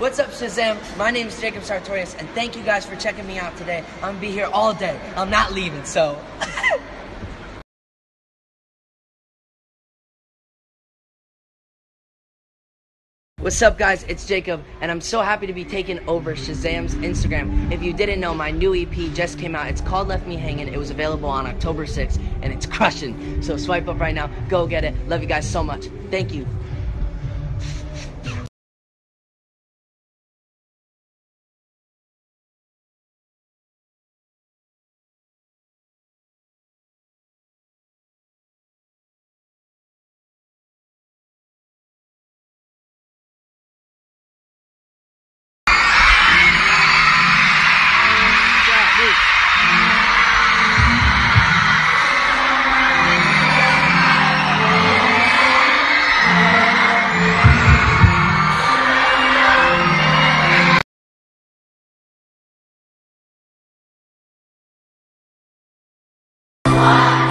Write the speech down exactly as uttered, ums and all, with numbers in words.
What's up, Shazam? My name is Jacob Sartorius, and thank you guys for checking me out today. I'm gonna be here all day. I'm not leaving, so. What's up, guys? It's Jacob, and I'm so happy to be taking over Shazam's Instagram. If you didn't know, my new E P just came out. It's called Left Me Hanging. It was available on October sixth, and it's crushing. So swipe up right now. Go get it. Love you guys so much. Thank you. Wow.